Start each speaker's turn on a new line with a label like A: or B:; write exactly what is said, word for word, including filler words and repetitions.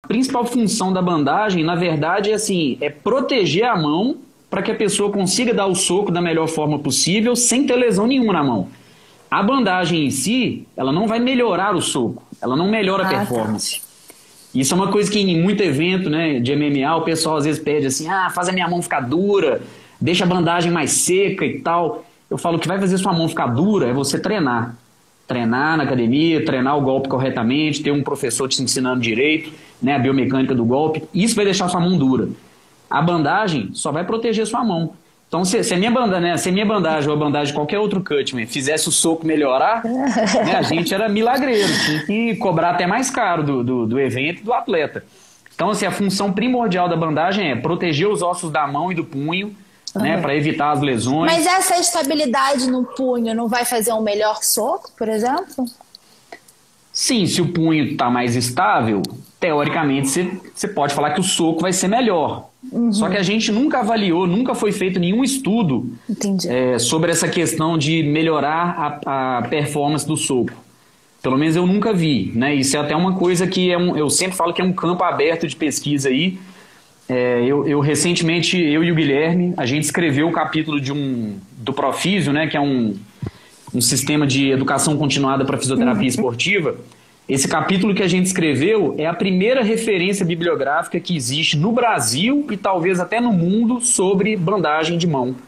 A: principal função da bandagem, na verdade, é assim, é proteger a mão para que a pessoa consiga dar o soco da melhor forma possível, sem ter lesão nenhuma na mão. A bandagem em si, ela não vai melhorar o soco, ela não melhora a
B: Ah,
A: performance. Isso é uma coisa que em muito evento, né, de M M A, o pessoal às vezes pede assim, ah, faz a minha mão ficar dura, deixa a bandagem mais seca e tal. Eu falo que vai fazer sua mão ficar dura é você treinar. Treinar na academia, treinar o golpe corretamente, ter um professor te ensinando direito, né, a biomecânica do golpe. Isso vai deixar sua mão dura. A bandagem só vai proteger sua mão. Então, se, se, a minha bandagem, né, se a minha bandagem ou a bandagem de qualquer outro cutman fizesse o soco melhorar, né, a gente era milagreiro, tinha que cobrar até mais caro do, do, do evento e do atleta. Então, assim, a função primordial da bandagem é proteger os ossos da mão e do punho, né, para evitar as lesões.
B: Mas essa estabilidade no punho não vai fazer um melhor soco, por exemplo?
A: Sim, se o punho está mais estável, teoricamente você pode falar que o soco vai ser melhor. Uhum. Só que a gente nunca avaliou, nunca foi feito nenhum estudo é, sobre essa questão de melhorar a, a performance do soco. Pelo menos eu nunca vi, né? Isso é até uma coisa que é um, eu sempre falo que é um campo aberto de pesquisa aí. É, eu, eu recentemente, eu e o Guilherme, a gente escreveu o capítulo de um, do Profísio, né, que é um, um sistema de educação continuada para fisioterapia uhum. esportiva. Esse capítulo que a gente escreveu é a primeira referência bibliográfica que existe no Brasil e talvez até no mundo sobre bandagem de mão.